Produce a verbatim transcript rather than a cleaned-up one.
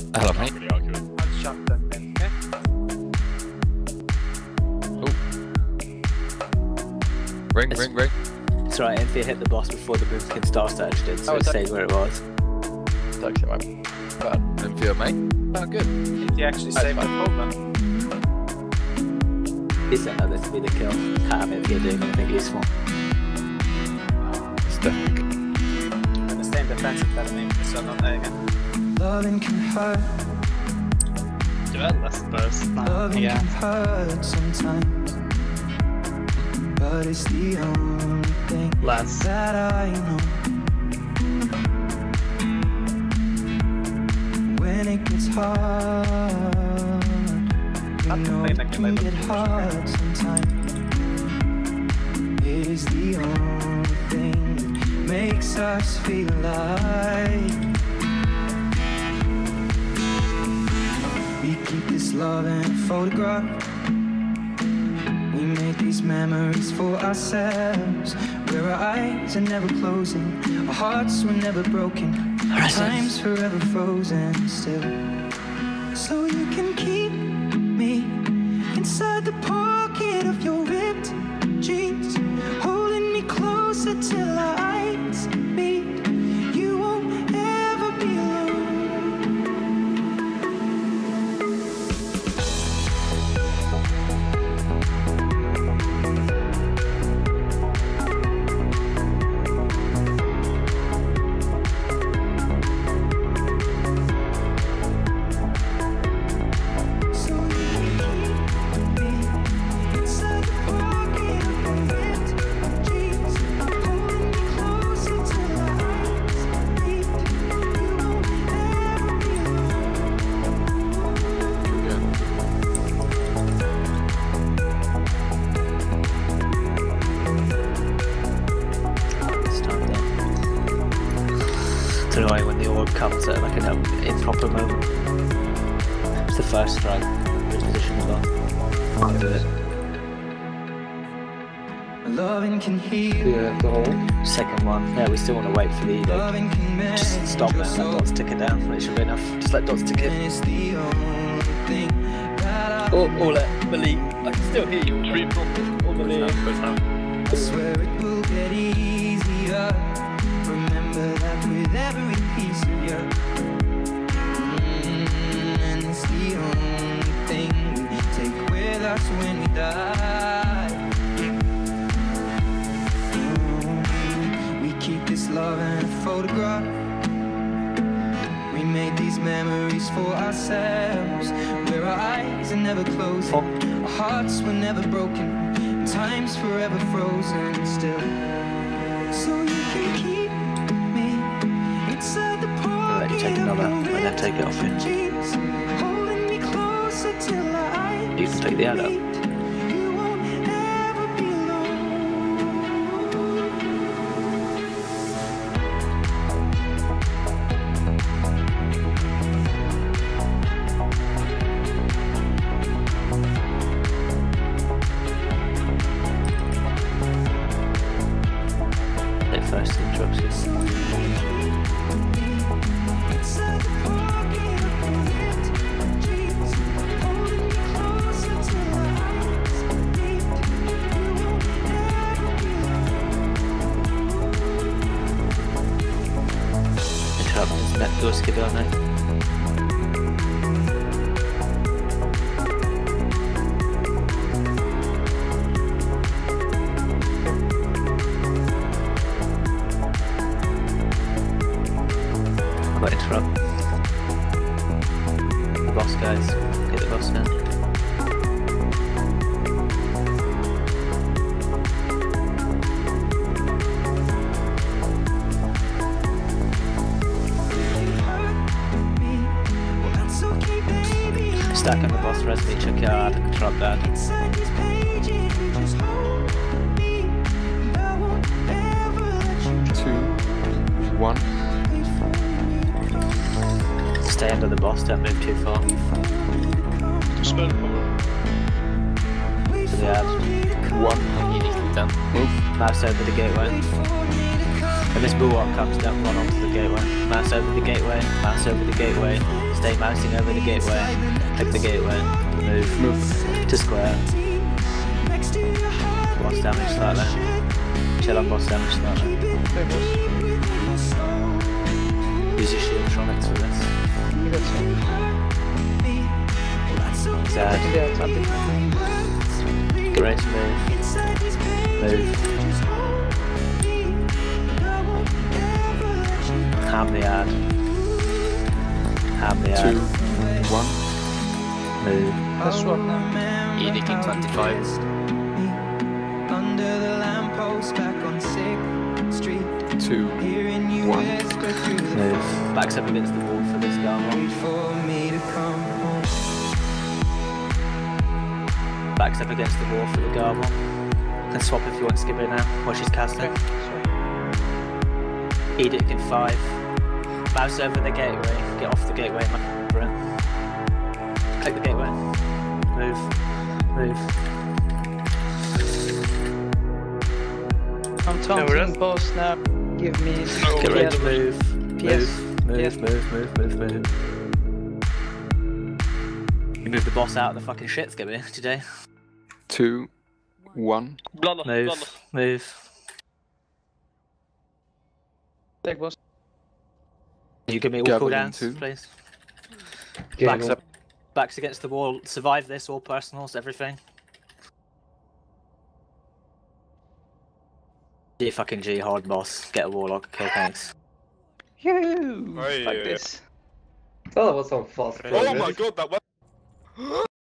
Hello, mate. Really argue with. I'll shut them then, okay? Oh. Ring, It's- ring, ring. It's right, Enfield hit the boss before the Moonkin Star Search did, so Oh, it is that- stayed where it was. It's actually my bad. Enfield, mate. Oh, good. Did you actually That's save the fine. problem? He said that this would be the kill. Can't have Enfield doing anything useful. It's definitely good. Gonna stay in defensive better maybe, so I'm not there again. Loving can hurt, Duel, I suppose. loving Yeah. can hurt sometimes, but it's the only thing Less. that I know. When it gets hard, you Not know complain it like can you're get able to. hard sometimes. It is the only thing that makes us feel alive. We keep this love in a photograph. We make these memories for ourselves, where our eyes are never closing, our hearts were never broken, time's forever frozen still. So you can keep me inside the pocket of your ripped jeans, holding me closer till our eyes meet. You won't ever be alone. So you keep me inside the pocket of your ripped jeans, holding me closer till our eyes meet. You won't ever be This time then. It's annoying when the orb comes at like an improper moment. It's the first strike. Reposition the boss. Can't do it. Loving can heal. Yeah, the whole. Second one. Yeah, we still want to wait for the edict. Loving can mend Just stop your it and let soul. dots tick it down. It should be enough. Just let dots tick And it. it's the only thing that I, Or, or let Malik. I can still hear you. Three problems. Or Malik. I swear it will get easier. Remember that with every piece of you. Mm, and it's the only thing we take with us when we die. Mm, we keep this love in a photograph. We made these memories for ourselves, where our eyes are never closing, our hearts were never broken, time's forever frozen still. So you can keep me inside the Let pocket you take of another your and then take it off you. ripped jeans, holding me closer till our eyes You can take the ad out. meet. You won't ever be alone. Their first introduction. So you can keep me inside the pocket of your ripped jeans, holding me closer till our eyes meet. You won't ever be Interrupt internet doors kibiane. I might interrupt. The boss guys. Get the boss now. Stack on the boss res me, check your hard, interrupt that. inside these pages. You just hold me, and I won't ever let you Two, one. wait for me to come, Stay under the boss, don't move too far. wait for me to come, Spell power. wait the for ad. me to come, One. You need to done. Mouse over the gateway. wait for me to come. When this bulwark comes down, run onto the gateway. Mouse over the gateway, mouse over the gateway, stay mousing over the gateway, click the gateway, move, move to square. Boss damage slightly. Chill on boss damage slightly. Okay, boss. Use your shield tronics for this. You got some. Sad. Yeah, it's anti. Get ready to move. Move. Ham the ad. Ham the ad. Two, one. Move. Let's swap now. Edict in twenty-five. Under the lamppost back on sixth Street. Two, Hearing you one. whisper through the Move. Backs up against the wall for this gargoyle. wait for me to come home. Backs up against the wall for the gargoyle. Can swap if you want to skip it now while she's casting. Okay, sorry. Edict in five. Mouse over the gateway. Get off the gateway. Click the gateway. Move. Move. I'm taunting boss now. Give me. Get ready to move. Yes. Move. Yes. Move. Move. Move. Move. Move. You move the boss out of the fucking shit, Skibby, today. Two, one. Blood, Move. blood. Move. Take boss. You give me all Gavel in cooldowns, two. please. Backs up. Backs against the wall. Survive this. All personals. Everything. G fucking G hard boss. Get a warlock. Okay, thanks. Yoo! Oi, Like oi, oi. this. Well, that was some fast Oh progress. my god, that was